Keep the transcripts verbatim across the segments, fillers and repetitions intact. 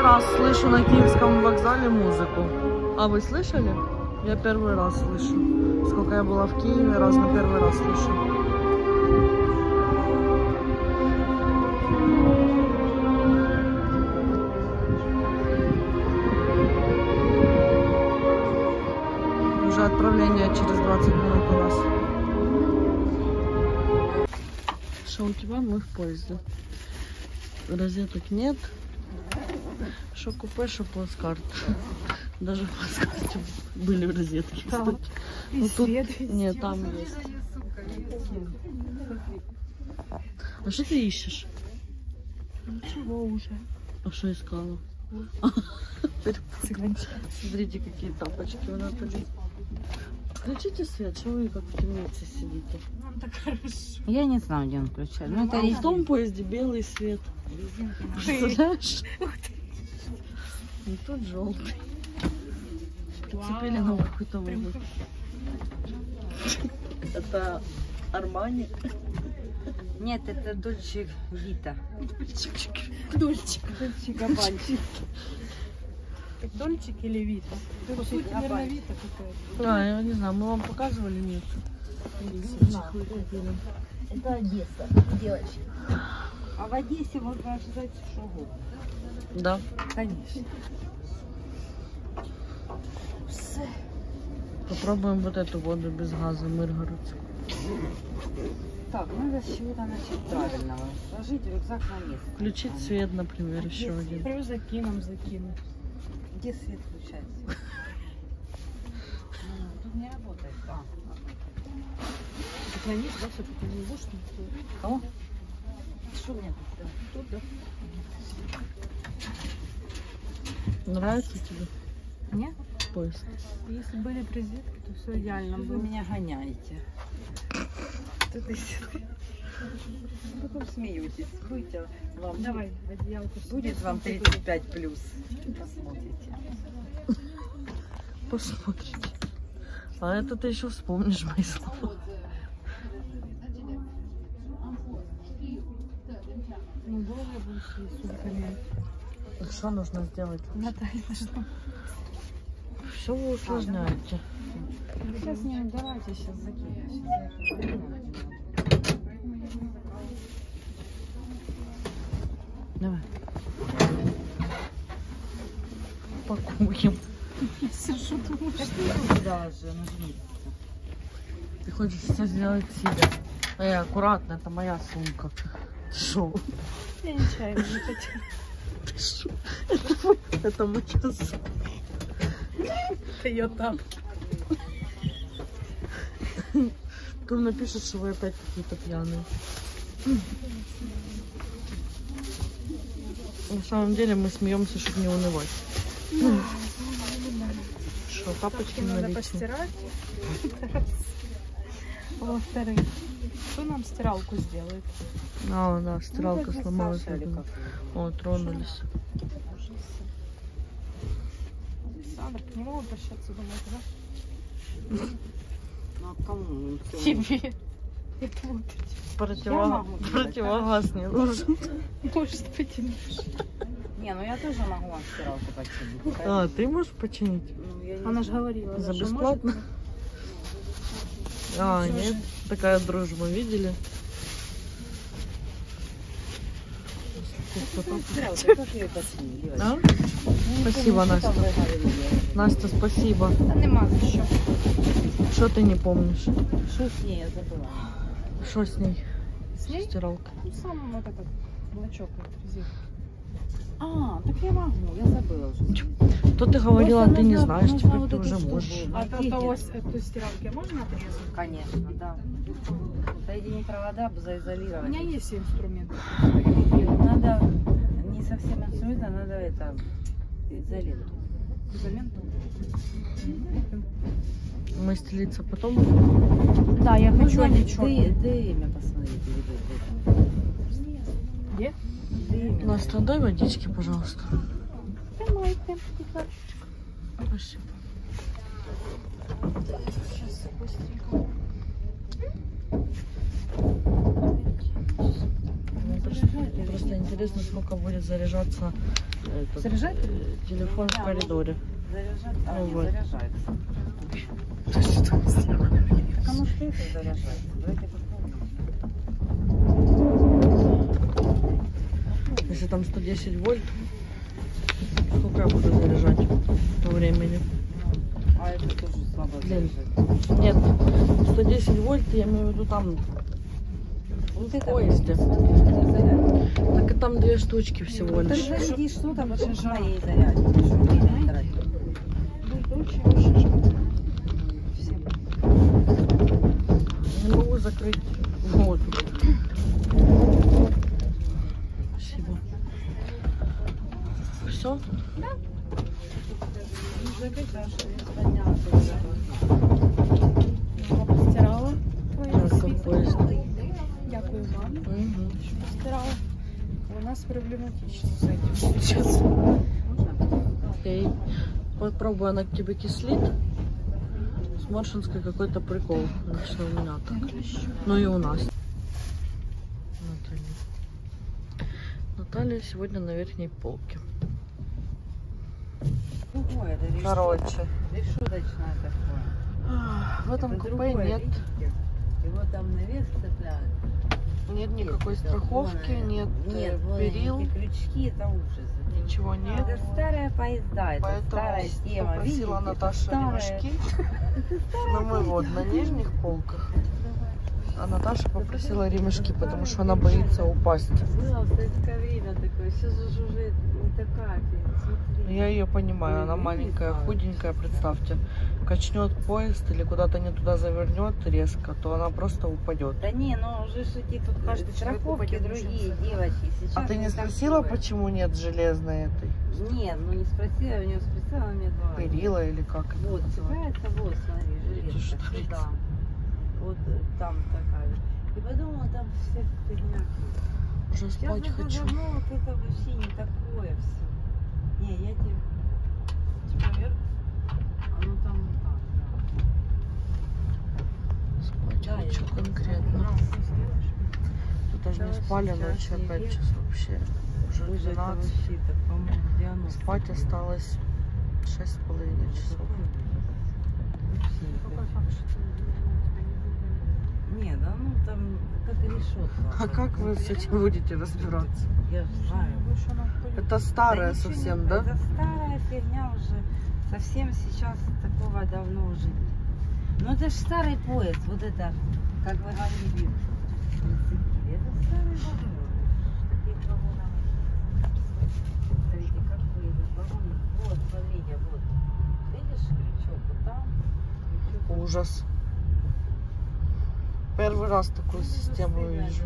раз слышу на Киевском вокзале музыку. А вы слышали? Я первый раз слышу. Сколько я была в Киеве, раз на первый раз слышу. Уже отправление через двадцать минут у нас. Что у тебя? Мы в поезде. Розеток нет. Что купе, что плацкарт. Даже в плацкарте были розетки, кстати. Ну, тут... Нет, там есть. А что ты ищешь? Ничего уже. А что искала? Смотрите, какие тапочки у Натали. Включите свет, что вы как в темнице сидите? Нам так хорошо. Я не знаю, где он включает. Ну, это а в том поезде белый свет. Представляешь? И тут желтый. Прицепили на какой-то воздух. Это Армани. Нет, это Дольче Вита. Дольчик. Дольчик. Дольче Габбана. Дольчик или Вита? Дольчик, наверное, Вита какая-то. А, я не знаю, мы вам показывали, нет? Это Одесса, девочки. А в Одессе можно ожидать что угодно. Да. Конечно. Попробуем вот эту воду без газа, Миргородскую. Так, надо с чего-то начать правильного. Сложить рюкзак на место. Включить свет, например, А еще где один. Прям закинем, закинем. Где свет включается? Тут не работает. А, Сохранишь, да, все, пока не будешь. кого? Что мне тут? Тут, да? Нравится тебе Нет? поезд? Если были презентки, то все идеально Вы было. меня гоняете. Тут и сюда. Потом смеетесь. Будете вам... Давай, одеялко. Будет вам тридцать пять плюс. Посмотрите. Посмотрите. А это ты еще вспомнишь мои слова. Ну, долго будешь с сумками. Что нужно сделать? Наталья должна. Все вы усложняете. Сейчас не давайте, сейчас закину. Давай. Пакуем. Что думаешь? Даже нажмите. Ты хочешь все сделать себе. Эй, аккуратно, это моя сумка. Шо? Я нечаянно не хотела. Ты шо? Это, это моя сумка. Это ее тапки. Потом напишут, что вы опять какие-то пьяные. На самом деле мы смеемся, чтобы не унывать. Что, тапочки Надо наличные? постирать. Во-вторых, кто нам стиралку сделает? А, да, стиралка Ну, сломалась. Саша, или как? О, тронулись. Александр, к нему обращаться, думаете, да? Ну а кому? Тебе. Это вот. Противогаз, могу делать, противогаз не нужен. Может быть, и нужно. Не, ну я тоже могу вам стиралку починить. А, ты можешь починить? Ну, я не Она же знаю. говорила, За да, что бесплатно? может. А, Всё нет, же. такая дружба, видели? Стиралку, как я ее починю, девочки? А? Ну, Спасибо, что Настя. там вы говорили? Настя, спасибо. Та нема за що. Что ты не помнишь? Что с ней, я забыла. Что с ней? С ней? Стиралка. Ну, сам вот этот блочок, вот, резинка. А, так я могу, я забыла уже. То ты говорила, Просто ты не нужно- знаешь, нужно теперь вот ты эту уже штуку можешь. А то, найти. того, эту стиралки можно отрезать? Конечно, да. Соедини провода, У заизолировать. меня есть инструмент. Надо не совсем инструмент, а надо это изоленту. Изоленту. Мы стелиться потом. Да, я хочу Можно один Д- черный. ДМ посмотреть. или вот Где? это. ДМ. Настя, дай водички, пожалуйста. Понимаете. Спасибо. Сейчас быстренько. Просто, просто интересно, сколько будет заряжаться этот, Заряжать? э, телефон в коридоре. Заряжать, а, Ну не вот. заряжается. Ты что там сделала? Так оно что это заряжается? Давайте попробуем. Если там сто десять вольт, сколько я буду заряжать по времени? А это тоже слабо Блин. заряжать. Нет, сто десять вольт, я имею в виду там Вот в это поезде. вот, заряд. Так и там две штучки всего Ты лишь. заряди что-то, потом с моей зарядки. Что время тратить? Очень-очень жарко. Всем. Не могу закрыть воду. Спасибо. Все? Мама постирала твои Жарко в свитер. поезде. Дякую вам, Угу. що постирала. У нас проблематично с этим сейчас. Окей. Попробую, она к тебе кислит. С Моршинской какой-то прикол. Лично у меня так. Ну и у нас. Наталья. Наталья сегодня на верхней полке. Другое, это решетка. Короче. Решеточное такое. В этом Это купе другое, нет, видите? Его там навес цепляют. нет никакой Это страховки, вон, нет, э, нет вон перил, эти крючки, это ужас. Это ничего нет. Это старая поезда, это Поэтому старая тема. попросила Видите, это Наташа старая. ремешки. Но мы вот на нижних полках. А Наташа попросила ремешки, потому что она боится упасть. Было в советское время такое, сейчас же уже не такая, смотри. Я ее понимаю, она маленькая, худенькая, представьте. Качнет поезд или куда-то не туда завернет резко, то она просто упадет. Да не, ну уже ж эти тут Каждый человек страховки упадет, другие, начнется. девочки. Сейчас А ты не спросила, такое. почему нет железной этой? Нет, ну не спросила, я у нее спросила, она мне говорит. Перила или как это Вот, называется? цепляется, вот, смотри, Эти железка штуки. сюда. Вот э, там такая. И подумала, там вся фигня. Уже Сейчас спать это хочу. давно вот это вообще не такое все. Не, я тебе... Типа вверх. Оно там вот так, да. Спать Да, хочу я- конкретно. Тут даже не Да, спали сейчас ночью, не опять век. часов вообще. Уже Ой, это двенадцать. вообще так, по-моему, где оно? Спать осталось шесть с половиной часов. Какой факт, что ты тебя не Не, да ну там как решетка. А как вы с этим будете разбираться? Я знаю. Больше она ходит. Это старая Да ничего совсем, не- да? Это старая фигня уже. Совсем сейчас такого давно уже нет. Ну это же старый поезд. Вот это, как вы говорили, это старый вагон. Таких вагонов. Смотрите, как выйдет вагон. Вот, смотрите, вот. Видишь крючок? Вот там. Крючок. Ужас. Первый раз такую систему вижу.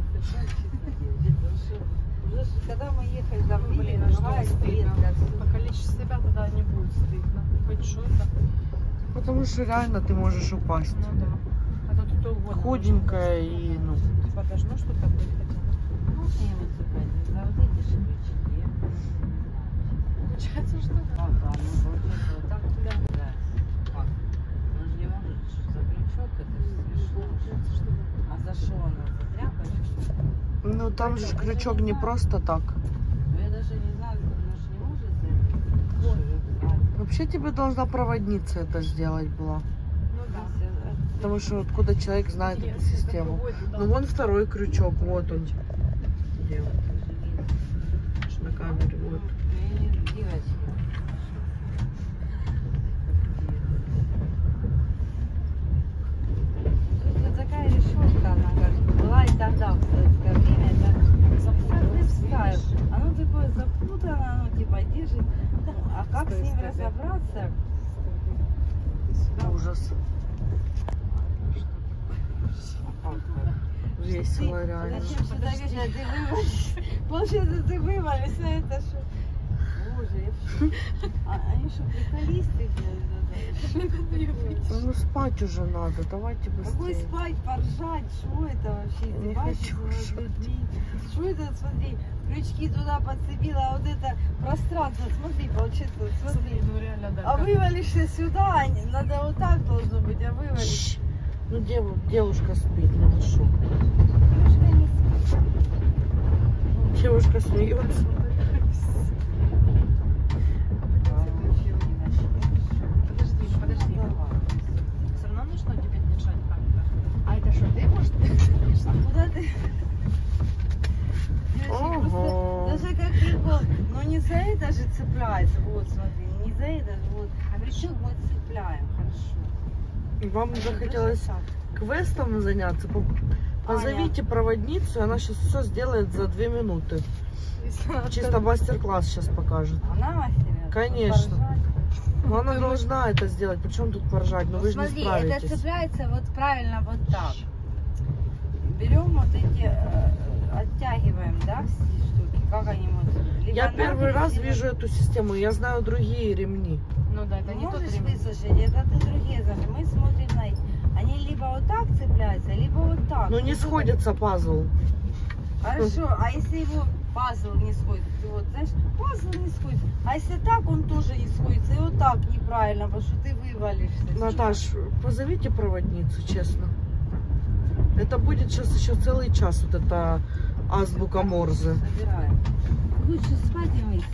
Уже ж, когда мы ехали, там Блин, были а что другая стыдно? стрелка. По количеству себя тогда не будет стыдно. Хоть что-то. Потому что реально ты можешь упасть. Ну да. А то тут угодно. Худенькая и, ну, Типа должно что-то быть хотя бы. Ну, не вот цепляйте. За вот эти же крючки. я не знаю. Получается, что да. А, да, ну, получается, вот так туда да. Как? Он же не может за крючок, это смешно. Получается, что да. А за что она? За тряпочку? ну там же крючок не просто так. Ну, я даже не знаю, она же не может за это. Вот. А, Вообще тебе должна проводница это сделать была. Ну да. Потому что откуда человек знает эту Интересно, систему. какой будет, да. Ну вон второй крючок, вот он. Где он? Аж на камере, вот. девочки. Тут такая решетка, она как была и тогда в советское время. Это представь, оно такое запутано, оно типа держит. Ну, а как с ним разобраться? Ужас. Весело реально. Зачем сюда вешать? Ты вывалишь. Получается, ты вывалишь, а это что? Боже, я вообще... А, они что, приколисты? Ну спать уже надо, давайте Какой быстрее. спать, поржать? Что это вообще? Не Издеваешься хочу над ржать. людьми? Что это, смотри, крючки туда подцепила, а вот это пространство, смотри, получается, смотри. Ну реально, да. А как- вывалишься сюда, а не- надо вот так должно быть, а вывалишь. Ну дев- девушка спит, ну ты шо? Девушка не спит. Девушка смеется. Подожди, подожди. Все равно нужно тебе держать камеру. А это что, ты, может, А куда ты? Девочки, Ого. просто даже как легко. Но не за это же цепляется. Вот, смотри, не за это же. Вот. А крючок мы цепляем. Хорошо. Вам захотелось Даже так. квестом заняться? По- Позовите проводницу, и она сейчас все сделает за две минуты. Чисто мастер-класс сейчас покажет. Она мастер? Конечно. Поржать? Но она должна это сделать. Причем тут поржать? Ну Ну, вы же не смотри, это справитесь. цепляется вот правильно вот так. Берем вот эти, э, оттягиваем, да, все штуки. Как они могут? Либо Я первый нагрузь, раз либо- вижу эту систему. Я знаю другие ремни. Ну да, это Ты не тот можешь ремень. выслушать, это ты другие знаешь. Мы смотрим на эти. Они либо вот так цепляются, либо вот так. Но не Вот это- сходится пазл. Хорошо, а если его пазл не сходится, ты вот знаешь, пазл не сходится. А если так, он тоже не сходится. И вот так неправильно, потому что ты вывалишься. Наташ, позовите проводницу, честно. Это будет сейчас еще целый час, вот эта азбука Морзе. Собираем. Лучше спать не выйти.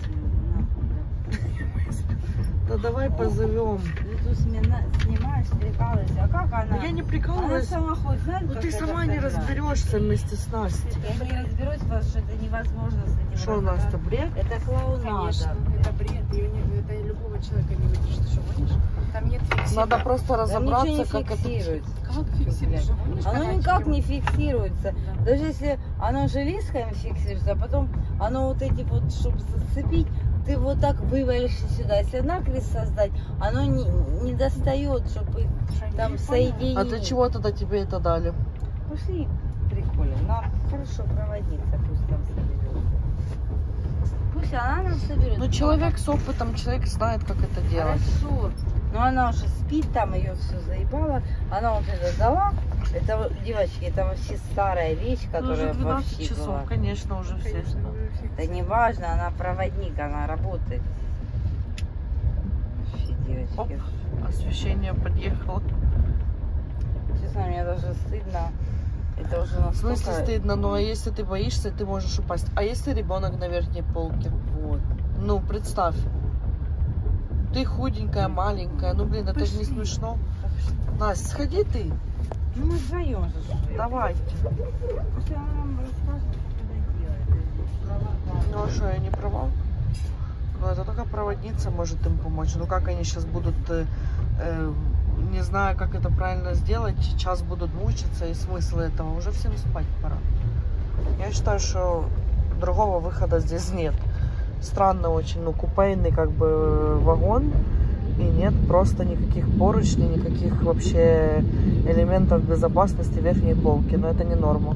Да давай позовем. Ты тут смена- снимаешь, прикалываешься. А как она? Я не Она прикалываюсь. сама ходит, знаешь, Ну как ты это сама не собирать? разберешься вместе с Настей. Я не разберусь, потому что это невозможно с этим Что, разобраться. Настя, бред? Это клоунада. Конечно, это бред, и у него- это любого человека не выйдешь, ты что, гонишь? Там нет фиксировки. Надо просто Там разобраться, ничего не как это... фиксируется. Как фиксируешь? Гонишь, Оно когда никак тебе- не фиксируется. Да. Даже если оно железками фиксируется, а потом оно вот эти вот, чтобы зацепить, ты вот так вывалишься сюда. Если накрест создать, оно не, не достает, чтобы Что, не там поняла? соединить. А для чего тогда тебе это дали? Пошли, прикольно. На, хорошо, проводница пусть там соберет. Пусть она нам соберет. Ну человек с опытом, человек знает, как это делать. Хорошо. Но она уже спит, там ее все заебало. Она вот это дала. Это, вот, девочки, это вообще старая вещь, Ну, уже которая двенадцать вообще часов, была. конечно, уже все. Конечно, знают. Это не важно, она проводник, она работает. Вообще, девочки. Оп. Освещение подъехало. Честно, мне даже стыдно. Это уже В настолько... смысле стыдно, ну а если ты боишься, ты можешь упасть. А если ребенок на верхней полке? Вот. Ну, представь. Ты худенькая, маленькая. Ну, блин, это же не Пошли. смешно. Настя, сходи ты. Ну мы вдвоем же. что ли. Давайте. Пусть она нам расскажет, как это делать. Права, Ну, а что, я не права? Ну, это только проводница может им помочь. Ну, как они сейчас будут, э, э, не знаю, как это правильно сделать, час будут мучиться, и смысл этого? Уже всем спать пора. Я считаю, что другого выхода здесь нет. Странно очень, ну, купейный как бы вагон, и нет просто никаких поручней, никаких вообще элементов безопасности верхней полки. Но это не норма.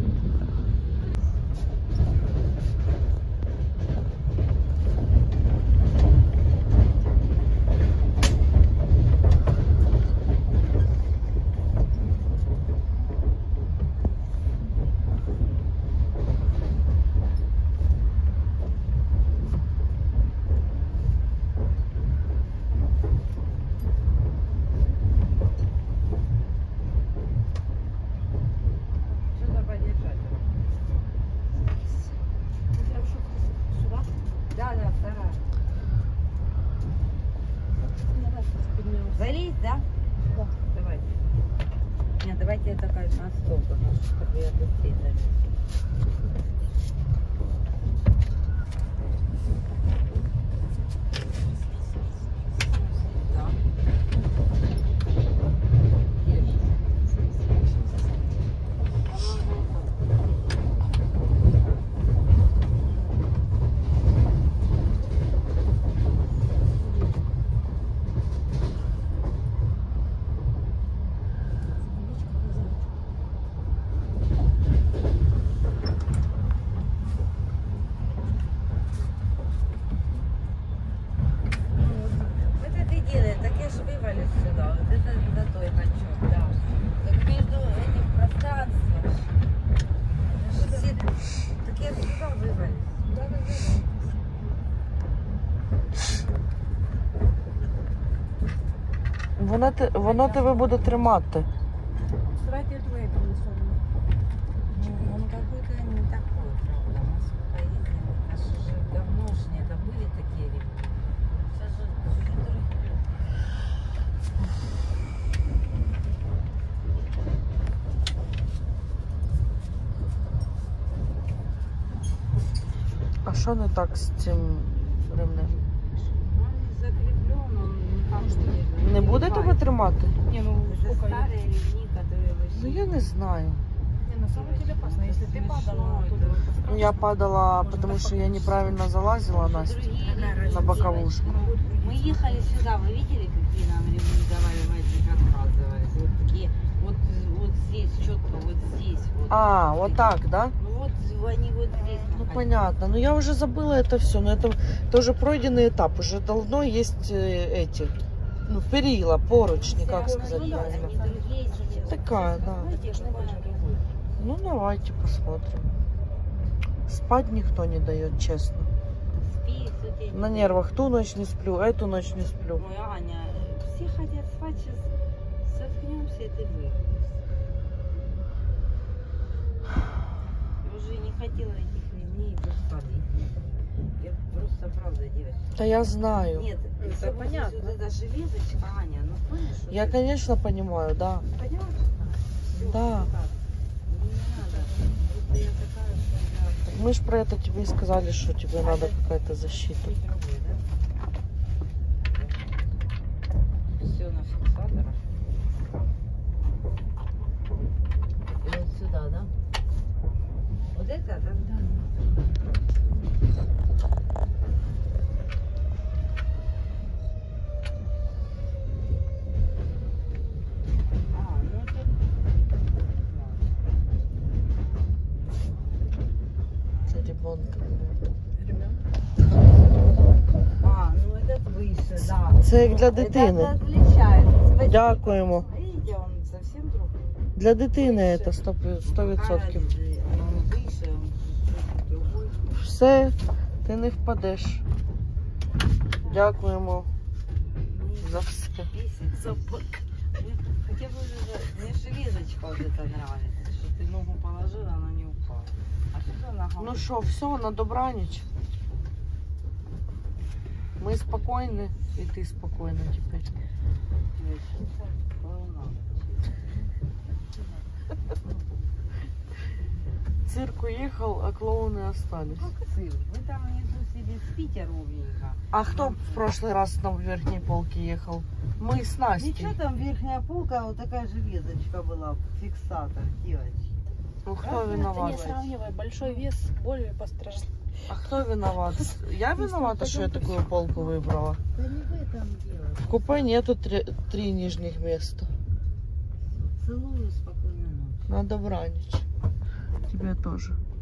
Что-то подержать. Прям что, сюда? Да, да, вторая. Давай, поднимемся. Залезть, да? Да. Давайте. Нет, давайте я такая на стол, потому что чтобы я быстрее залезла. Да. Держи. Вот это и делает, так я же вывалюсь сюда. Вот это за той хочу, да. Так между этим пространством. Это же все- Так я сюда вывалюсь. Да, да, да. Воно, те- воно тебе буде тримати. Давайте я твоє принесу. Ну, он какой-то не такой, правда. Насколько ездим, А що не так з цим ремнем? Он не закреплен, он никак Не буде тебе тримати? Не, ну Это сколько я... старые ремни, которые вообще... Ну я не знаю. Не, на самом деле опасно. Если ты падала, то это- Ну я падала, потому что я неправильно залазила, Настя, на боковушку. Мы ехали сюда, вы видели, какие нам ремни давали, мы от них отказывались? Вот такие, вот, вот здесь, четко, вот здесь. Вот. А, вот так, да? Ну вот они вот здесь. Ну находятся. понятно. Ну я уже забыла это все. Но это, это уже пройденный этап. Уже давно есть э, эти, ну, перила, поручни, как сказать Они правильно. другие сейчас. Такая, да. Знаете, какая другая? Ну давайте посмотрим. Спать никто не дает, честно. Спи, кто тебе не На дает. нервах ту ночь не сплю, эту ночь не сплю. Ой, Аня, все хотят спать, сейчас соткнемся, и ты выйдешь. Я уже не хотела этих ремней поставить. Я просто, правда, девочка. Да я знаю. Нет, Это если вот понятно. здесь вот эта железочка, Аня, ну помнишь? что Я, ты- конечно, понимаю, да. Понимаешь? Всё, Да. вот так. Не надо. Просто я такая, что я... Мы ж про это тебе и сказали, что тебе надо какая-то защита. Другой, да? Все на фиксаторах. И вот сюда, да? Вот это, да? Да. А, ну это... Це ребенка. Ремень. А, ну этот выше, да. Це як для Это дитини. отличается. Спасибо. Дякуємо. Видите, он совсем другой. Для дитини це сто відсотків. Он выше, он чуть-чуть другой. Все, ти не впадеш. Дякуємо за все. Писик. За Хотя бы уже, мне железочка вот это нравится, что ты ногу положила, она не упала. А сюда нога. Ну що, все, на добраніч. Ми спокійні, і ти спокійна тепер. Цирк уехал, а клоуны остались. Как цирк? Вы там внизу себе спите ровненько. А кто в прошлый раз на верхней полке ехал? Мы с Настей. Ничего, там верхняя полка, вот такая железочка была, фиксатор, девочки. Ну кто Ты виноват? не сравнивай. Большой вес более пострадал. А кто виноват? Я виновата, что я такую полку выбрала? Да не в этом дело. В купе нету три, три нижних места. Целую, спокойной ночи. На добраніч. Тебе тоже.